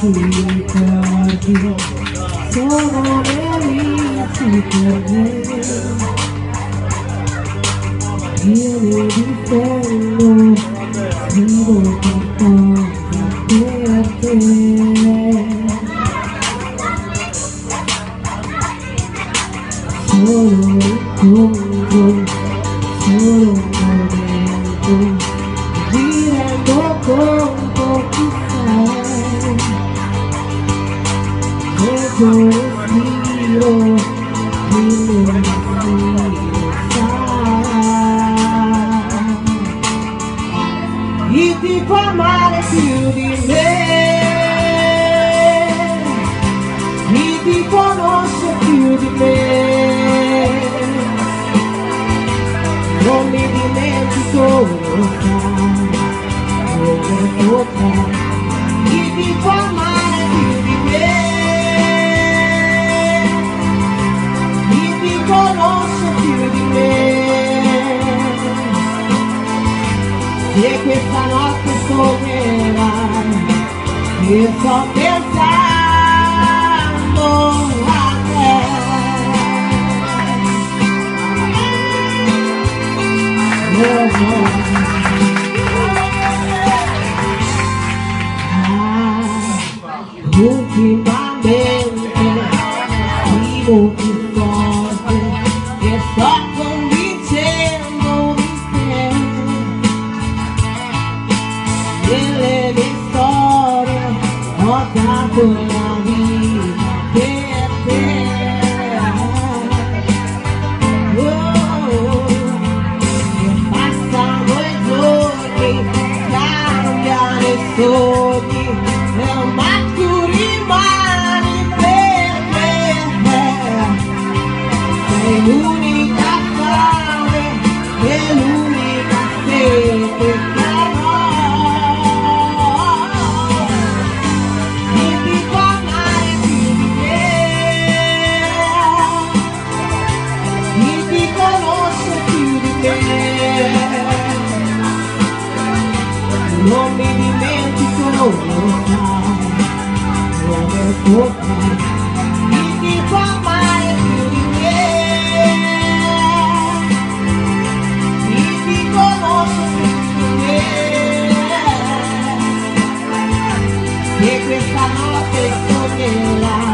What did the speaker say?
ricordi sono bellissimi per me. Io li difendo, scrivo qualcosa per te. Solo un incontro, solo un momento, mi rendo conto chi sei. Questo respiro, il respiro sai. Chi ti fa male più di me, chi ti conosce più di me, non mi dimentico, come potrà. Chi ti fa male più di me, chi ti conosce più di me, e questa notte sognerai che sto pensando a te. Ultimamente vivo più forte e sto convincendo di te. Nelle mie storie ho dato la vita per te. E passano i giorni, cambiano i sogni, ma tu rimani per me. Sei l'unica fame e l'unica sete che ho. Chi ti fa male più di me, chi ti conosce più di me, non mi dimentico, lo sai, come potrai. Chi ti fa male più di me, chi ti conosce più di me, che questa notte sognerai